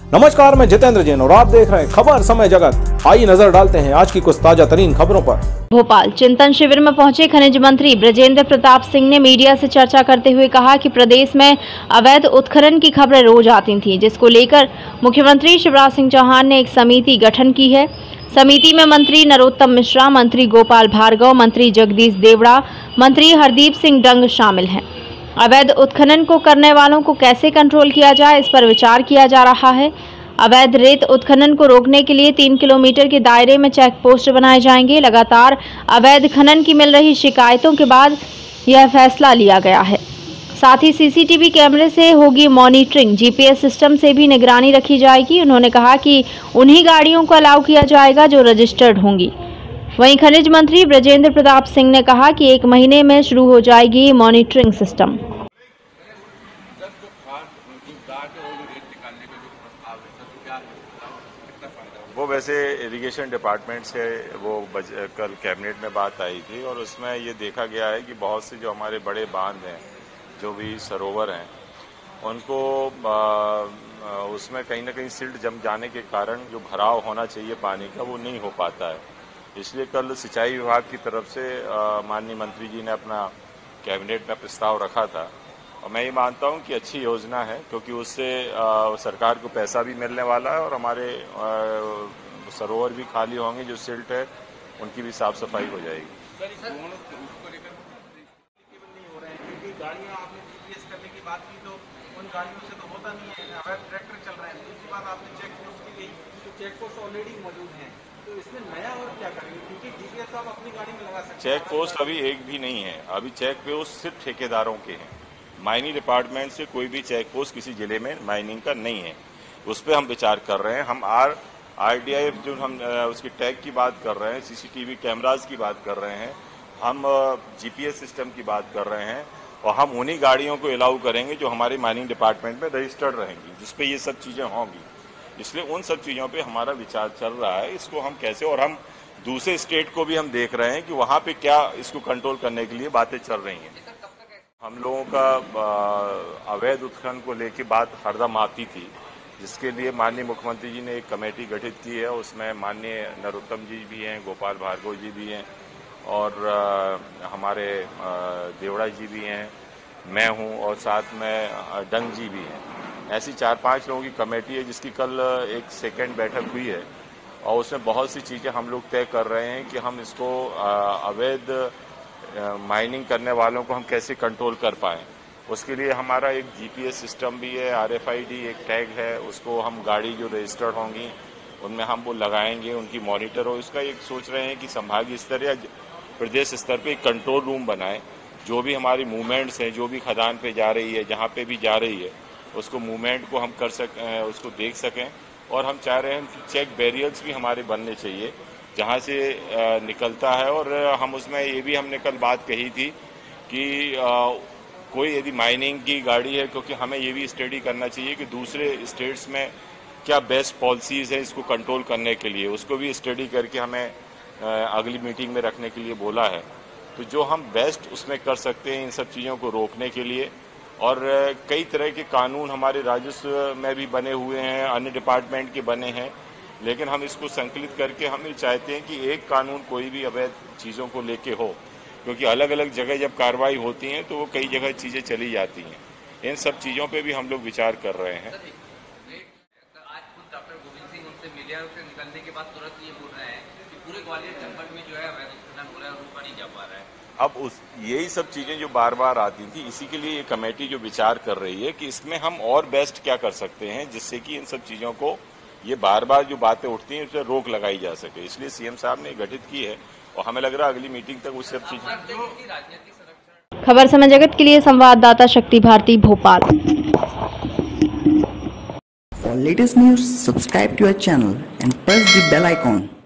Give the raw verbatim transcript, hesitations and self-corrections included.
नमस्कार, मैं जितेंद्र जैन और आप देख रहे हैं खबर समय जगत। आइए नजर डालते हैं आज की कुछ ताजा तरीन खबरों पर। भोपाल चिंतन शिविर में पहुंचे खनिज मंत्री ब्रजेंद्र प्रताप सिंह ने मीडिया से चर्चा करते हुए कहा कि प्रदेश में अवैध उत्खनन की खबरें रोज आती थीं, जिसको लेकर मुख्यमंत्री शिवराज सिंह चौहान ने एक समिति गठन की है। समिति में मंत्री नरोत्तम मिश्रा, मंत्री गोपाल भार्गव, मंत्री जगदीश देवड़ा, मंत्री हरदीप सिंह डंग शामिल हैं। अवैध उत्खनन को करने वालों को कैसे कंट्रोल किया जाए, इस पर विचार किया जा रहा है। अवैध रेत उत्खनन को रोकने के लिए तीन किलोमीटर के दायरे में चेक पोस्ट बनाए जाएंगे। लगातार अवैध खनन की मिल रही शिकायतों के बाद यह फैसला लिया गया है। साथ ही सीसीटीवी कैमरे से होगी मॉनिटरिंग, जीपीएस सिस्टम से भी निगरानी रखी जाएगी। उन्होंने कहा कि उन्हीं गाड़ियों को अलाउ किया जाएगा जो रजिस्टर्ड होंगी। वहीं खनिज मंत्री ब्रजेंद्र प्रताप सिंह ने कहा कि एक महीने में शुरू हो जाएगी मॉनिटरिंग सिस्टम। वो वैसे इरिगेशन डिपार्टमेंट से वो कल कैबिनेट में बात आई थी और उसमें ये देखा गया है कि बहुत से जो हमारे बड़े बांध हैं, जो भी सरोवर हैं, उनको आ, उसमें कहीं ना कहीं सिल्ट जम जाने के कारण जो भराव होना चाहिए पानी का वो नहीं हो पाता है। इसलिए कल सिंचाई विभाग की तरफ से माननीय मंत्री जी ने अपना कैबिनेट में प्रस्ताव रखा था और मैं ये मानता हूँ कि अच्छी योजना है, क्योंकि उससे आ, सरकार को पैसा भी मिलने वाला है और हमारे आ, सरोवर भी खाली होंगे, जो सिल्ट है उनकी भी साफ सफाई हो जाएगी। गाड़ियां आपने जीपीएस करने की बात की तो उन गाड़ियों से तो होता नहीं है, अवैध ट्रैक्टर चल रहे हैं। दूसरी बात आपने चेक पोस्ट की गई, तो चेक पोस्ट ऑलरेडी मौजूद हैं, तो इसमें नया और क्या करेंगे, क्योंकि जीपीएस आप अपनी गाड़ी में लगा सकते हैं। चेक पोस्ट अभी एक भी नहीं है। अभी चेक पोस्ट सिर्फ ठेकेदारों के हैं। माइनिंग डिपार्टमेंट से कोई भी चेक पोस्ट किसी जिले में माइनिंग का नहीं है। उस पर हम विचार कर रहे हैं। हम आर आरडीआई जो हम उसकी टैग की बात कर रहे हैं, सीसीटीवी कैमराज की बात कर रहे हैं, हम जीपीएस सिस्टम की बात कर रहे हैं और हम उन्हीं गाड़ियों को अलाउ करेंगे जो हमारे माइनिंग डिपार्टमेंट में रजिस्टर्ड रहेंगी, जिसपे ये सब चीजें होंगी। इसलिए उन सब चीजों पे हमारा विचार चल रहा है। इसको हम कैसे, और हम दूसरे स्टेट को भी हम देख रहे हैं कि वहां पे क्या इसको कंट्रोल करने के लिए बातें चल रही हैं। हम लोगों का अवैध उत्खनन को लेकर बात हरदम आती थी, जिसके लिए माननीय मुख्यमंत्री जी ने एक कमेटी गठित की है। उसमें माननीय नरोत्तम जी भी हैं, गोपाल भार्गव जी भी हैं और आ, हमारे आ, देवड़ा जी भी हैं, मैं हूं और साथ में डंग जी भी हैं। ऐसी चार पांच लोगों की कमेटी है, जिसकी कल एक सेकेंड बैठक हुई है और उसमें बहुत सी चीज़ें हम लोग तय कर रहे हैं कि हम इसको अवैध माइनिंग करने वालों को हम कैसे कंट्रोल कर पाएँ। उसके लिए हमारा एक जीपीएस सिस्टम भी है, आरएफआईडी एक टैग है, उसको हम गाड़ी जो रजिस्टर्ड होंगी उनमें हम वो लगाएंगे, उनकी मॉनिटर हो। इसका एक सोच रहे हैं कि संभागीय स्तर या प्रदेश स्तर पे एक कंट्रोल रूम बनाएं। जो भी हमारी मूवमेंट्स हैं, जो भी खदान पे जा रही है, जहाँ पे भी जा रही है, उसको मूवमेंट को हम कर सकें, उसको देख सकें। और हम चाह रहे हैं कि चेक बैरियर्स भी हमारे बनने चाहिए जहाँ से निकलता है। और हम उसमें ये भी हमने कल बात कही थी कि कोई यदि माइनिंग की गाड़ी है, क्योंकि हमें ये भी स्टडी करना चाहिए कि दूसरे स्टेट्स में क्या बेस्ट पॉलिसीज़ हैं इसको कंट्रोल करने के लिए, उसको भी स्टडी करके हमें अगली मीटिंग में रखने के लिए बोला है। तो जो हम बेस्ट उसमें कर सकते हैं इन सब चीज़ों को रोकने के लिए, और कई तरह के कानून हमारे राजस्व में भी बने हुए हैं, अन्य डिपार्टमेंट के बने हैं, लेकिन हम इसको संकलित करके हम ये चाहते हैं कि एक कानून कोई भी अवैध चीज़ों को लेके हो, क्योंकि अलग अलग जगह जब कार्रवाई होती हैं तो वो कई जगह चीज़ें चली जाती हैं। इन सब चीज़ों पे भी हम लोग विचार कर रहे हैं। आज खुद डॉक्टर गोविंद सिंह उनसे मीडिया से निकलने के बाद तुरंत ये बोल रहे हैं कि पूरे ग्वालियर जनपद में जो है अवैध उत्खनन हो रहा है, रोका नहीं जा पा रहा है। अब उस यही सब चीज़ें जो बार बार आती थी, इसी के लिए ये कमेटी जो विचार कर रही है कि इसमें हम और बेस्ट क्या कर सकते हैं, जिससे कि इन सब चीज़ों को, ये बार बार जो बातें उठती हैं, उस पर रोक लगाई जा सके। इसलिए सीएम साहब ने गठित की है और हमें लग रहा है अगली मीटिंग तक उस सब चीजें। खबर समय जगत के लिए संवाददाता शक्ति Bharti, Bhopal. For latest news, subscribe to our channel and press the bell icon.